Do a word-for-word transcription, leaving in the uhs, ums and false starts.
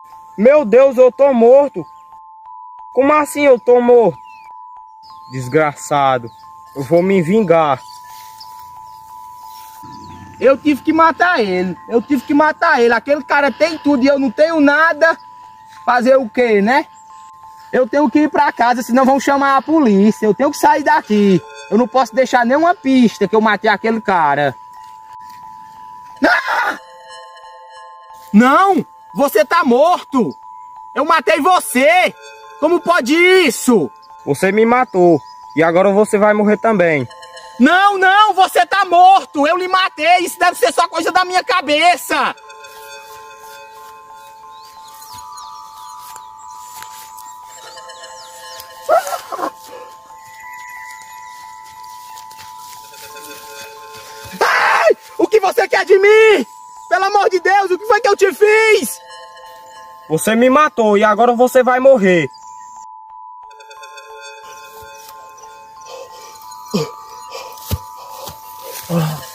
Meu Deus, eu tô morto. Como assim eu tô morto? Desgraçado. Eu vou me vingar. Eu tive que matar ele. Eu tive que matar ele. Aquele cara tem tudo e eu não tenho nada. Fazer o quê, né? Eu tenho que ir pra casa, senão vão chamar a polícia. Eu tenho que sair daqui. Eu não posso deixar nenhuma pista que eu matei aquele cara. Ah! Não! Você tá morto! Eu matei você! Como pode isso? Você me matou. E agora você vai morrer também. Não, não! Você tá morto! Eu lhe matei! Isso deve ser só coisa da minha cabeça! Ai! O que você quer de mim? Pelo amor de Deus, o que foi que eu te fiz? Você me matou e agora você vai morrer. Ah.